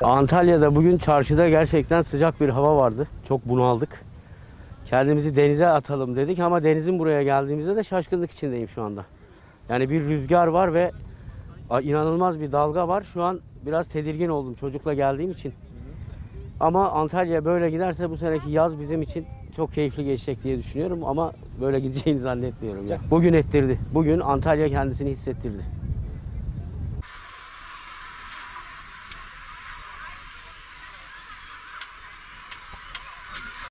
Antalya'da bugün çarşıda gerçekten sıcak bir hava vardı. Çok bunaldık. Kendimizi denize atalım dedik ama denizin buraya geldiğimizde de şaşkınlık içindeyim şu anda. Yani bir rüzgar var ve inanılmaz bir dalga var. Şu an biraz tedirgin oldum çocukla geldiğim için. Ama Antalya böyle giderse bu seneki yaz bizim için çok keyifli geçecek diye düşünüyorum ama böyle gideceğini zannetmiyorum ya. Bugün ettirdi. Bugün Antalya kendisini hissettirdi.